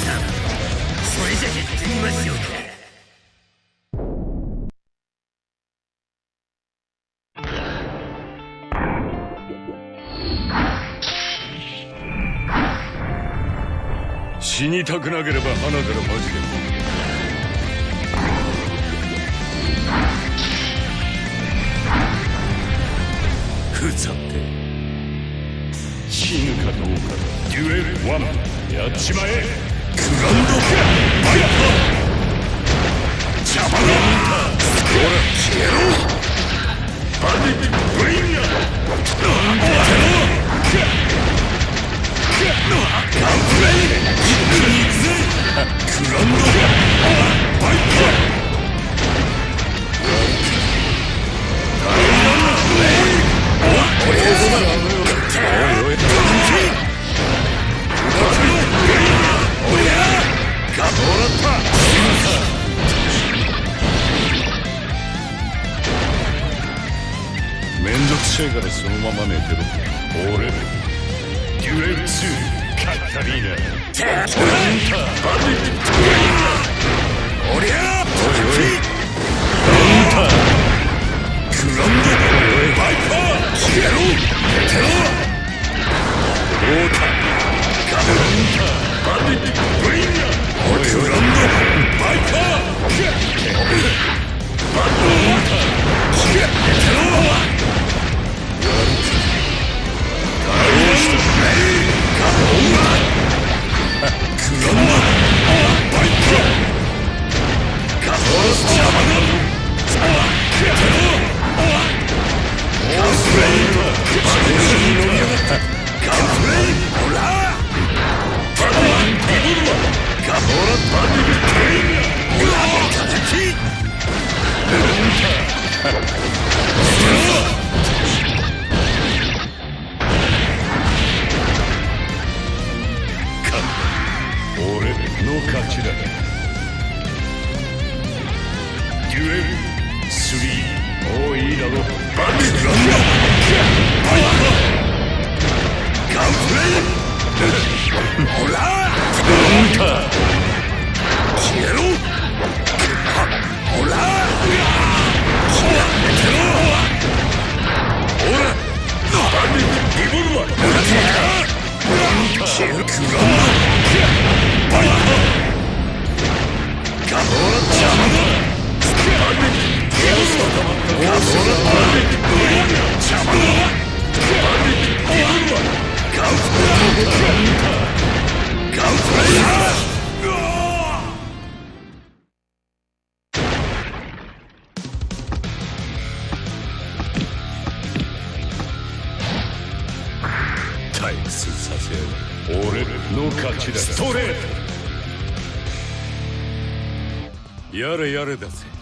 それじゃやってみましょうか。 死にたくなければ花からマジでもふざって死ぬかどうかだ。デュエル1やっちまえ。グランドバイパー邪魔だ。ほら消えろ。バディブリンガーガンプレイグランドバイパーめんどくせえからそのまま寝てろ。俺デュエル2カッタリーナおりゃーグランドバイパー消えろテロロータガンタバディブリンガーグランドバイパーバンドテロ俺の勝ちだ。デュエル3もういいだろ。バディランドバイパーガンプレイほらガンタ消えろほら消えろほらバディリボルバー消えるクランドバイパーガンプレイ邪魔だ。退屈させよう。俺の勝ちだ。ストレートやれやれだぜ。